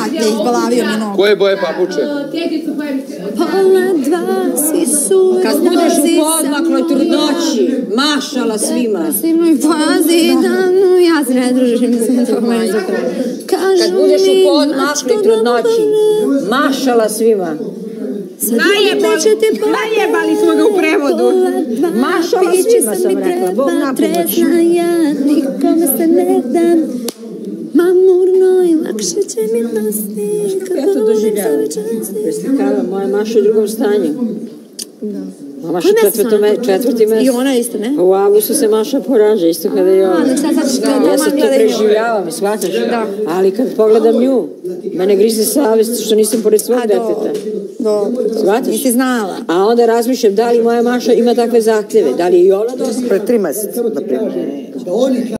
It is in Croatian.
je izbalavio mi nogu. Koje boje papuče? Pola dva, svi su kad budeš u podmakloj trudnoći, mašala svima. U pasivnoj fazi danu, ja se ne družim sa to meni zapravo. Kad budeš u podmakloj trudnoći, mašala svima. Najebali smo ga u prevodu. Mašala svima sam rekla, Bog napomoći. Nikome se ne dam, mamurno i lakše će mi pasti. Ja to doživljavam. Preslikava moja Maša u drugom stanju. Maša četvrti mjesec. I ona isto, ne? U avgustu se Maša porađa, isto kada je ona. Ja se to preživljavam, shvataš? Ali kad pogledam nju, mene grize savjest što nisam pored svog deteta. Shvataš? Nisi znala. A onda razmišljam da li moja Maša ima takve zahtjeve, da li je i ona dosta? Pred 3 mjeseca, na primjer.